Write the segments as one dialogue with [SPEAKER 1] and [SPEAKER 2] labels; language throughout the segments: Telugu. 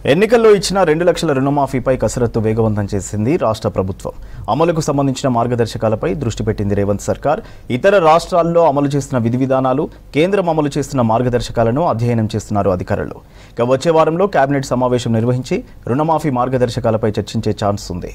[SPEAKER 1] ఎన్నికల్లో ఇచ్చిన 2 లక్షల రుణమాఫీపై కసరత్తు వేగవంతం చేసింది రాష్ట్ర ప్రభుత్వం. అమలుకు సంబంధించిన మార్గదర్శకాలపై దృష్టి పెట్టింది రేవంత్ సర్కార్. ఇతర రాష్ట్రాల్లో అమలు చేస్తున్న విధి విధానాలు, కేంద్రం అమలు చేస్తున్న మార్గదర్శకాలను అధ్యయనం చేస్తున్నారు అధికారులు. ఇక వచ్చే వారంలో కేబినెట్ సమావేశం నిర్వహించి రుణమాఫీ మార్గదర్శకాలపై చర్చించే ఛాన్స్ ఉంది.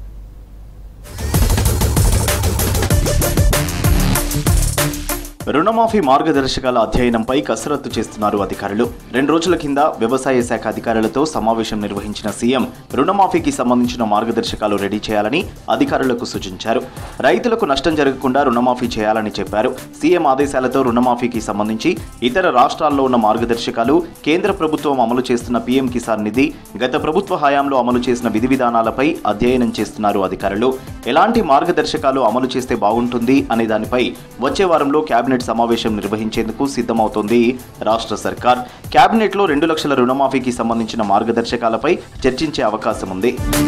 [SPEAKER 1] రుణమాఫీ మార్గదర్శకాల అధ్యయనంపై కసరత్తు చేస్తున్నారు అధికారులు. 2 రోజుల కింద వ్యవసాయ శాఖ అధికారులతో సమావేశం నిర్వహించిన సీఎం రుణమాఫీకి సంబంధించిన మార్గదర్శకాలు రెడీ చేయాలని అధికారులకు సూచించారు. రైతులకు నష్టం జరగకుండా రుణమాఫీ చేయాలని చెప్పారు. సీఎం ఆదేశాలతో రుణమాఫీకి సంబంధించి ఇతర రాష్ట్రాల్లో ఉన్న మార్గదర్శకాలు, కేంద్ర ప్రభుత్వం అమలు చేస్తున్న పీఎం కిసాన్ నిధి, గత ప్రభుత్వ హయాంలో అమలు చేసిన విధి విధానాలపై అధ్యయనం చేస్తున్నారు అధికారులు. ఎలాంటి మార్గదర్శకాలు అమలు చేస్తే బాగుంటుంది అనే దానిపై వచ్చే వారంలో కేబినెట్ సమావేశం నిర్వహించేందుకు సిద్ధమవుతోంది రాష్ట్ర సర్కార్. కేబినెట్లో 2 లక్షల రుణమాఫీకి సంబంధించిన మార్గదర్శకాలపై చర్చించే అవకాశం ఉంది.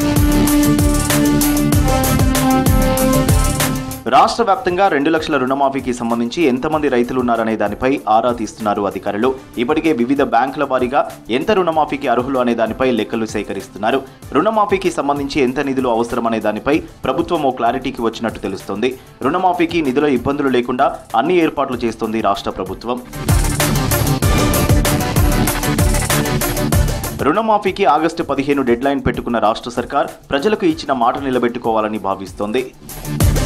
[SPEAKER 1] రాష్ట్ర వ్యాప్తంగా 2 లక్షల రుణమాఫీకి సంబంధించి ఎంతమంది రైతులు ఉన్నారనే దానిపై ఆరా తీస్తున్నారు అధికారులు. ఇప్పటికే వివిధ బ్యాంకుల వారీగా ఎంత రుణమాఫీకి అర్హులు అనే దానిపై లెక్కలు సేకరిస్తున్నారు. రుణమాఫీకి సంబంధించి ఎంత నిధులు అవసరమనే దానిపై ప్రభుత్వం ఓ క్లారిటీకి వచ్చినట్టు తెలుస్తోంది. రుణమాఫీకి నిధుల ఇబ్బందులు లేకుండా అన్ని ఏర్పాట్లు చేస్తోంది రాష్ట్ర ప్రభుత్వం. రుణమాఫీకి ఆగస్టు 15 డెడ్లైన్ పెట్టుకున్న రాష్ట్ర సర్కార్ ప్రజలకు ఇచ్చిన మాట నిలబెట్టుకోవాలని భావిస్తోంది.